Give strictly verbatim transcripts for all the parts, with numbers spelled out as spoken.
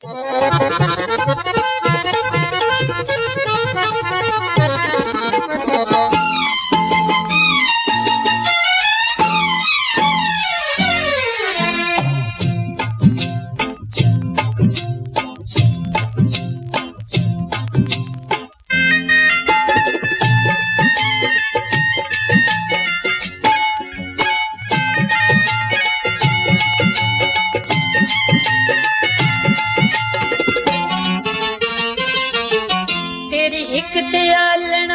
तेरी हिक दयालना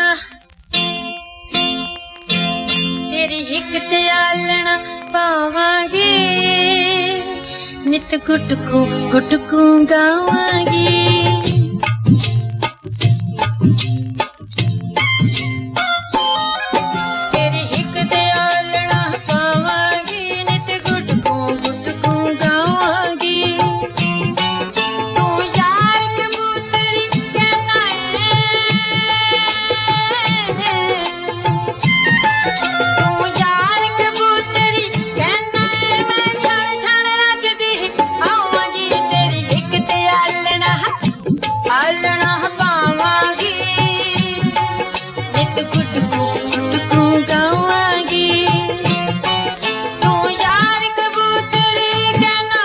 तेरी हिक दयालना पावांगे नित गुटकू गुटकू गावांगे तेरी हिक दयालना पावांगे नित गुटकू गुटकू गावांगे तू यार कबूतरी कहना तू यार कबूतरी कहना मैं छान छान नचदी आवांगी तेरी हिक दयालना आलना पावांगी नित गुटकू गुटकू गावांगी तू यार कबूतरी कहना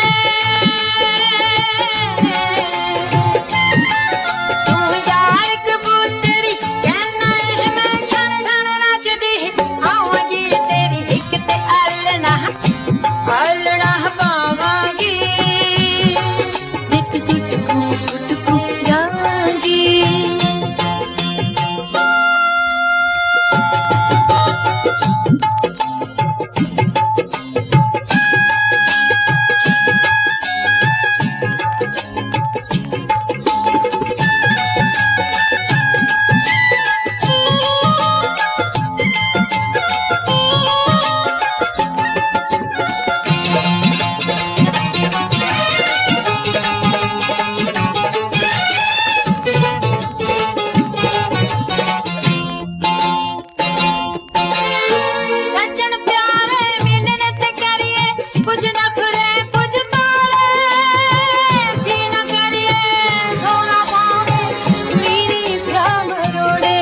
तू यार कबूतरी कहना मैं छान छान नचदी आवांगी तेरी हिक ते आलना आलना पावांगी नित गुटकू गुटकू गावांगी सज्जन प्यारे मिन्नत करिए कुछ न फिरे कुछ तोड़े भी न करिए सोना पावे मेरी भ्रम रोड़े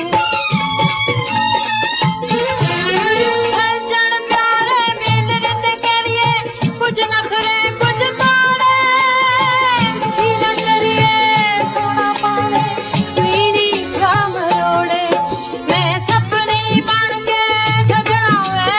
सज्जन प्यारे मिन्नत करिए कुछ न फिरे कुछ तोड़े भी न करिए सोना पावे मेरी भ्रम रोड़े मैं सपने बन के सजना वे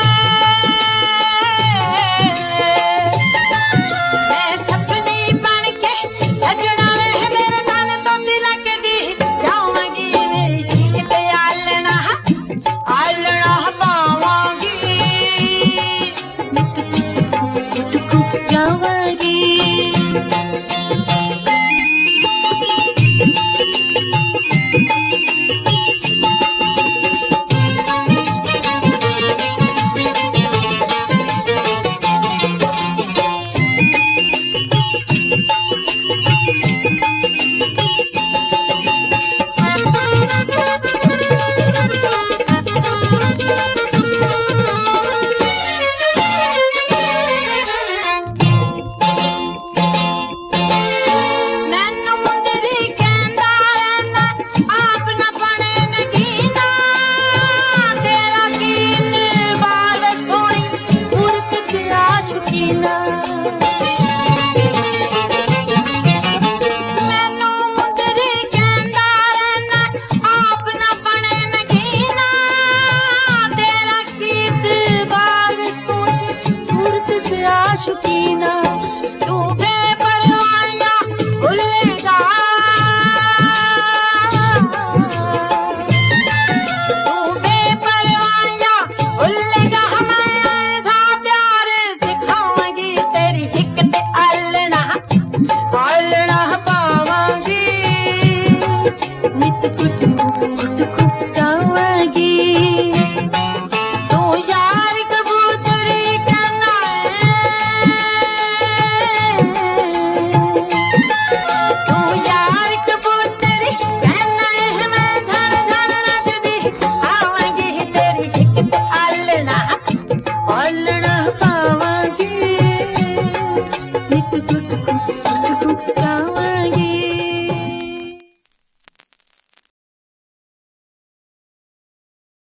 मैं सपने बन के सजना वे मेरे तन तो तिलक दी जावांगी मेरी हिक दयालना आलना पावांगी नित गुटकू गुटकू गावांगी मैनू मुंदरी कहंदा रहना आप न बने नगीना तेरा गीत बाल सोनी मूर्त तेरा शकीना मैनू मुंदरी कहंदा रहना आप न बने नगीना तेरा गीत बाल सोनी मूर्त तेरा शकीना तू बेपरवाहियां भूलेगा तू बेपरवाहियां भूलेगा मैं ऐसा प्यार दिखावांगी तेरी हिक ते आलना आलना पावांगी नित गुटकू गुटकू गावांगी तू यार कबूतरी कहना गीत गुट गुट गुट गुट गावांगे।